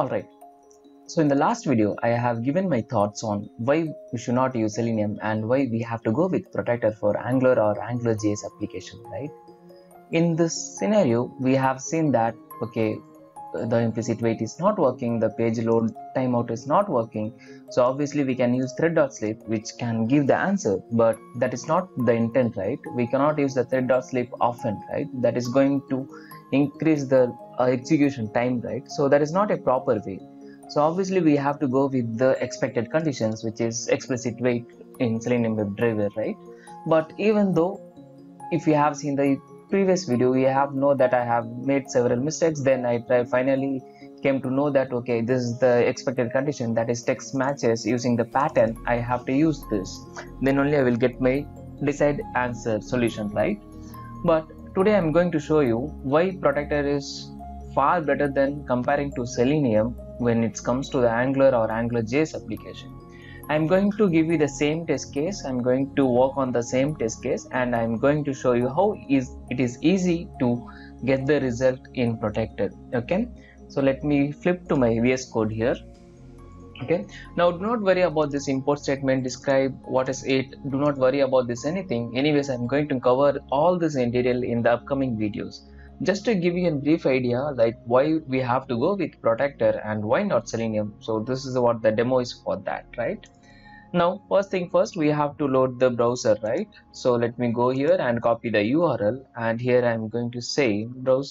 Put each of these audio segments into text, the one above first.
Alright, so in the last video, I have given my thoughts on why we should not use Selenium and why we have to go with Protractor for Angular or AngularJS application, right? In this scenario, we have seen that, okay, the implicit wait is not working, the page load timeout is not working. So obviously we can use thread.sleep, which can give the answer, but that is not the intent, right? We cannot use the thread.sleep often, right? That is going to increase the execution time, right? So that is not a proper way. So obviously we have to go with the expected conditions, which is explicit wait in Selenium WebDriver, right? But even though, if you have seen the previous video, you have know that I have made several mistakes. Then I finally came to know that, okay, this is the expected condition, that is text matches using the pattern. I have to use this, then only I will get my desired answer solution, right? But today I'm going to show you why Protractor is far better than comparing to Selenium when it comes to the Angular or AngularJS application. I'm going to give you the same test case, I'm going to work on the same test case, and I'm going to show you how it is easy to get the result in Protractor. Okay, so let me flip to my VS Code here. Okay, now do not worry about this import statement, describe what is it, do not worry about this anything. Anyways, I'm going to cover all this in detail in the upcoming videos. Just to give you a brief idea like why we have to go with Protractor and why not Selenium. So this is what the demo is for that, right? Now first thing first, we have to load the browser, right? So let me go here and copy the URL, and here I'm going to say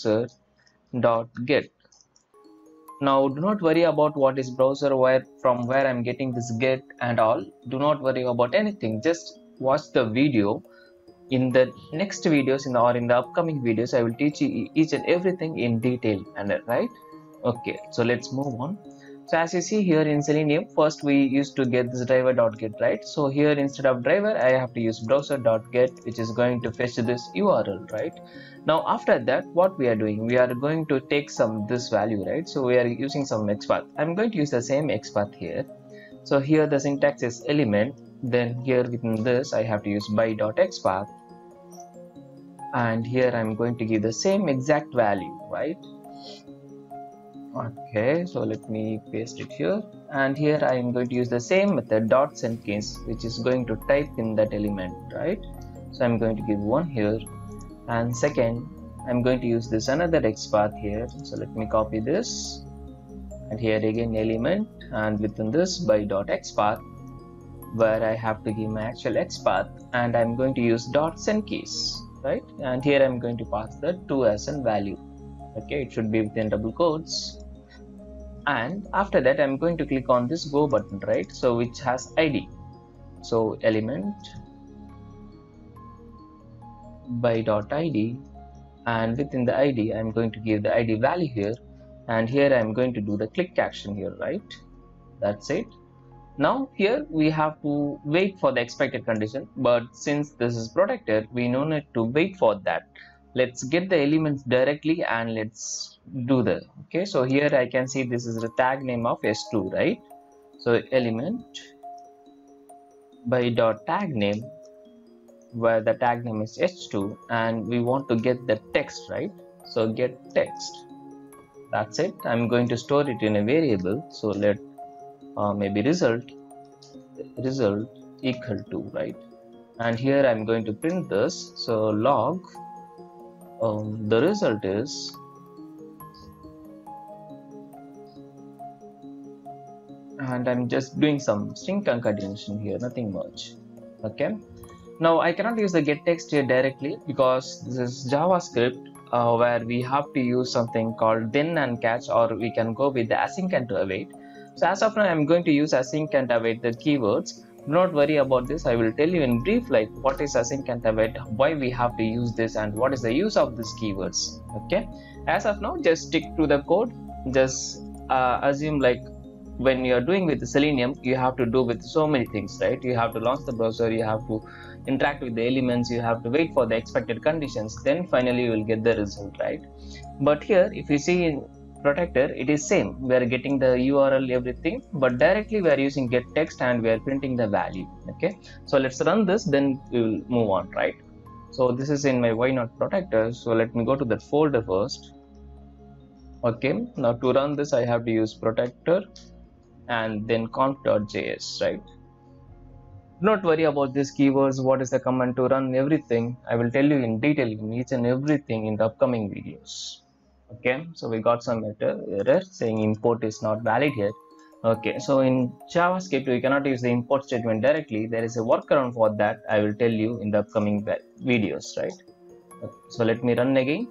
browser.get. Now do not worry about what is browser, from where I'm getting this get and all. Do not worry about anything, just watch the video. In the next videos or in the upcoming videos, I will teach you each and everything in detail, and right? Okay, so let's move on. So as you see here in Selenium, first we used to get this driver.get, right? So here instead of driver, I have to use browser.get, which is going to fetch this URL, right? Now after that, what we are doing, we are going to take this value, right? So we are using some XPath. I'm going to use the same XPath here. So here the syntax is element, then here within this I have to use by.xpath, and here I'm going to give the same exact value, right? Okay, so let me paste it here, and here I am going to use the same method .sendCase, which is going to type in that element, right? So I'm going to give one here, and second I'm going to use this another XPath here. So let me copy this, and here again element, and within this by.xpath, where I have to give my actual XPath, and I'm going to use .sendCase, right? And here I'm going to pass the 2 as a value. Okay, it should be within double quotes. And after that I'm going to click on this go button, right? So which has ID. So element by.id, and within the ID I'm going to give the ID value here, and here I'm going to do the click action here, right? That's it. Now here we have to wait for the expected condition, but since this is Protractor, we no need to wait for that. Let's get the elements directly and let's do the okay. So here I can see this is the tag name of s2, right? So element by dot tag name, where the tag name is h2, and we want to get the text, right? So get text. That's it. I'm going to store it in a variable. So let maybe result equal to, right? And here I'm going to print this. So log the result is, and I'm just doing some string concatenation here, nothing much. Okay, now I cannot use the get text here directly because this is JavaScript, where we have to use something called then and catch, or we can go with the async and await. So as of now I'm going to use async and await the keywords. Do not worry about this. I will tell you in brief like what is async and await, why we have to use this, and what is the use of these keywords. Okay, as of now just stick to the code. Just assume like when you are doing with the Selenium, you have to do with so many things, right? You have to launch the browser, you have to interact with the elements, you have to wait for the expected conditions, then finally you will get the result, right? But here if you see in Protractor, it is same. We are getting the URL, everything, but directly we are using get text and we are printing the value. Okay, so let's run this, then we will move on, right? So this is in my why not Protractor. So let me go to that folder first. Okay, now to run this I have to use Protractor and then conf.js, right? Do not worry about these keywords, what is the command to run everything. I will tell you in detail in each and everything in the upcoming videos. Okay, so we got some error saying import is not valid here. Okay, so in JavaScript we cannot use the import statement directly. There is a workaround for that. I will tell you in the upcoming videos, right? Okay, so let me run again.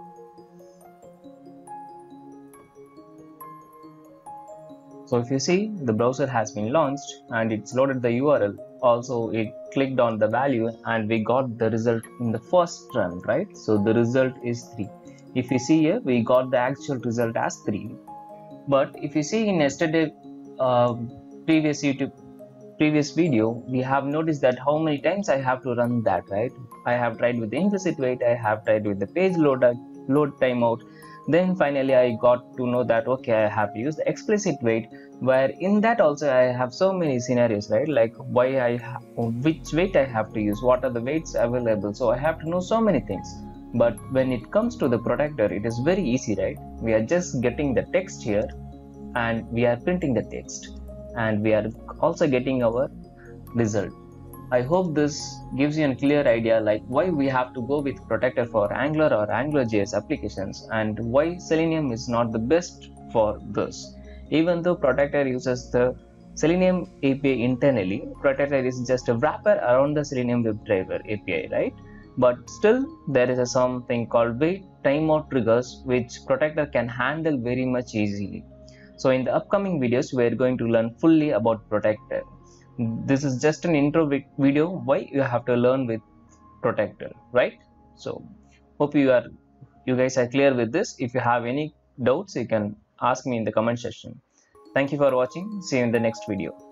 So if you see, the browser has been launched and it's loaded the URL. Also, it clicked on the value and we got the result in the first run, right? So the result is 3. If you see here, we got the actual result as 3. But if you see in yesterday uh, previous video, we have noticed that how many times I have to run that, right? I have tried with the implicit wait, I have tried with the page load timeout. Then finally I got to know that okay, I have to use the explicit wait, where in that also I have so many scenarios, right? Like which wait I have to use, what are the weights available, so I have to know so many things. But when it comes to the Protractor, it is very easy, right? We are just getting the text here and we are printing the text and we are also getting our result. I hope this gives you a clear idea like why we have to go with Protractor for Angular or AngularJS applications and why Selenium is not the best for this. Even though Protractor uses the Selenium API internally, Protractor is just a wrapper around the Selenium WebDriver API, right? But still there is something called wait timeout triggers which Protractor can handle very much easily. So in the upcoming videos, we are going to learn fully about Protractor. This is just an intro video why you have to learn with Protractor, right? So hope you guys are clear with this. If you have any doubts, you can ask me in the comment section. Thank you for watching. See you in the next video.